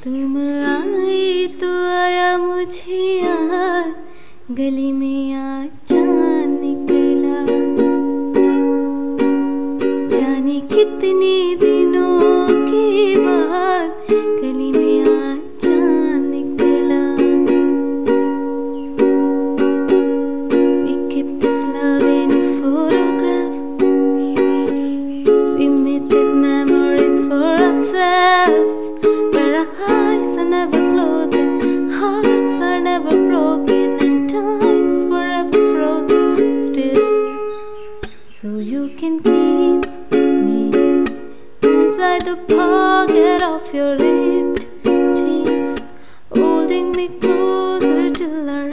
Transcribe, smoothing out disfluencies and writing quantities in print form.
तुम आई तो आया मुझे यार, गली में आज चांद निकला। जाने कितने दिनों के बाद गली में आज चांद निकला। We kept this love in a photograph. We made these memories for ourselves, where our eyes are never closing, hearts are never broken, and time's forever frozen still. So you can keep me inside the pocket of your ripped jeans, holding me closer till our